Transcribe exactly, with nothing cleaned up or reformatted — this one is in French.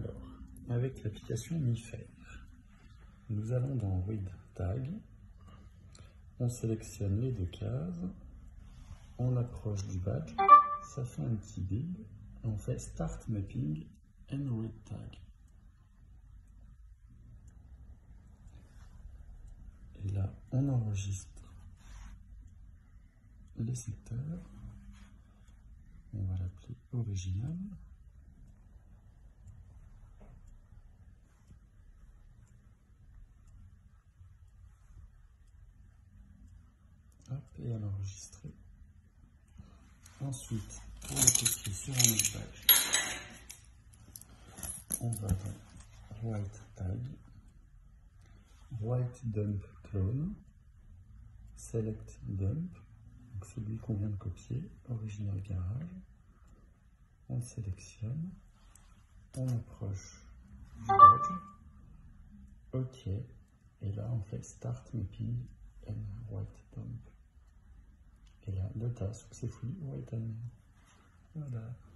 Alors, avec l'application MiFair, nous allons dans Read Tag, on sélectionne les deux cases, on approche du badge, ça fait un petit bip, et on fait Start Mapping and Read Tag. Et là, on enregistre les secteurs, on va l'appeler original. Hop, et à l'enregistrer. Ensuite, pour le copier sur un autre badge, on va dans Write Tag, Write Dump Clone, Select Dump, donc celui qu'on vient de copier, Original Garage. On le sélectionne, on approche du badge, OK, et là on fait Start Mapping and Write Dump. Et là, data successfully written. Voilà.